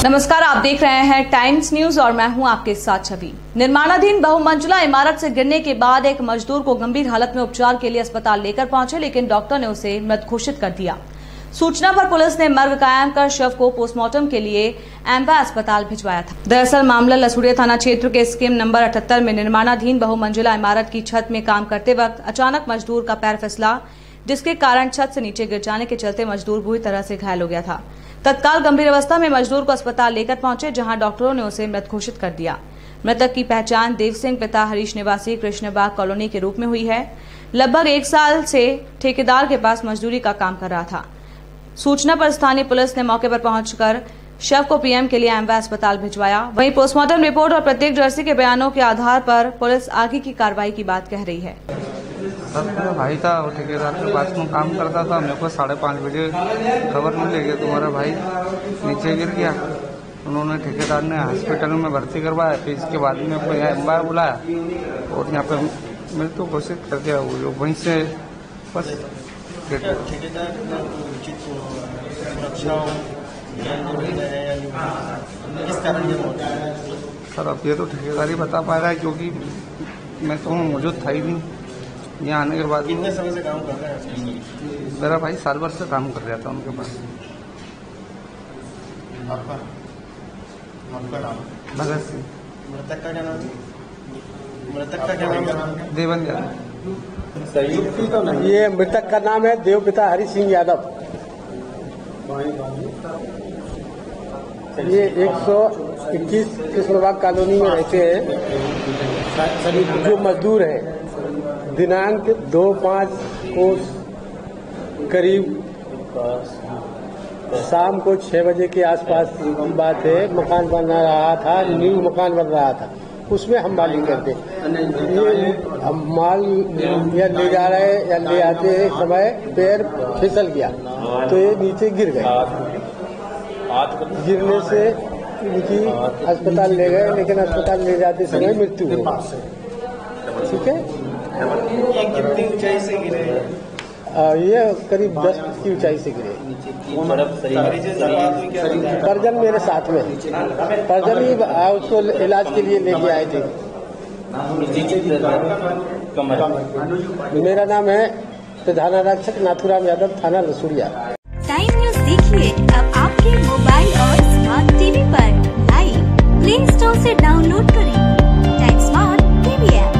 नमस्कार, आप देख रहे हैं टाइम्स न्यूज और मैं हूं आपके साथ छवि। निर्माणाधीन बहुमंजिला इमारत से गिरने के बाद एक मजदूर को गंभीर हालत में उपचार के लिए अस्पताल लेकर पहुंचे, लेकिन डॉक्टर ने उसे मृत घोषित कर दिया। सूचना पर पुलिस ने मर्ग कायम कर शव को पोस्टमार्टम के लिए एम्बा अस्पताल भिजवाया था। दरअसल मामला लसूड़िया थाना क्षेत्र के स्कीम नंबर 78 में निर्माणाधीन बहुमंजिला इमारत की छत में काम करते वक्त अचानक मजदूर का पैर फिसला, जिसके कारण छत से नीचे गिर जाने के चलते मजदूर बुरी तरह से घायल हो गया था। तत्काल गंभीर अवस्था में मजदूर को अस्पताल लेकर पहुंचे, जहां डॉक्टरों ने उसे मृत घोषित कर दिया। मृतक की पहचान देव सिंह पिता हरीश निवासी कृष्णबाग कॉलोनी के रूप में हुई है। लगभग 1 साल से ठेकेदार के पास मजदूरी का काम कर रहा था। सूचना पर स्थानीय पुलिस ने मौके पर पहुंचकर शव को पीएम के लिए एम्बा अस्पताल भिजवाया। वहीं पोस्टमार्टम रिपोर्ट और प्रत्यक्षदर्शी के बयानों के आधार पर पुलिस आगे की कार्रवाई की बात कह रही है। सर, मेरा भाई था, वो ठेकेदार के पास में काम करता था। मेरे को 5:30 बजे खबर मिली कि तुम्हारा भाई नीचे गिर गया। उन्होंने ठेकेदार ने हॉस्पिटल में भर्ती करवाया, फिर इसके बाद में कोई एम्बार बुलाया और यहाँ पे मृत्यु घोषित कर दिया। वो वहीं से बस सर, अब ये तो ठेकेदार ही बता पा रहा है, क्योंकि मैं तो मौजूद था ही नहीं। यहाँ आने के बाद कितने समय से काम कर रहे हैं? मेरा भाई साल भर से काम कर रहा था उनके पास। आपका नाम? भगत सिंह। मृतक का क्या नाम है? मृतक का क्या नाम है? देवन यादव। ये मृतक का नाम है देव पिता हरि सिंह यादव। ये 121 कृष्णबाग कॉलोनी में रहते हैं। जो मजदूर है, दिनांक 2/5 को करीब शाम को 6 बजे के आसपास की बात है। मकान बन रहा था, न्यू मकान बन रहा था, उसमें हम मालिक करते। ये हम माल या ले जा रहे या ले आते समय पैर फिसल गया तो ये नीचे गिर गए। गिरने से इनकी अस्पताल ले गए, लेकिन अस्पताल ले जाते समय मृत्यु हो गई। ठीक है, ये कितनी ऊंचाई से गिरे? ये करीब 10 फीट की ऊंचाई से गिरे। परजन मेरे साथ में, परजन ही उसको इलाज के लिए लेके आए थे। मेरा नाम है प्रधान आरक्षक नाथुराम यादव, थाना लसूड़िया। टाइम न्यूज देखिए अब आपके मोबाइल और स्मार्ट टीवी पर। लाइव प्ले स्टोर से डाउनलोड करें टाइम स्मार्ट टीवी ऐप।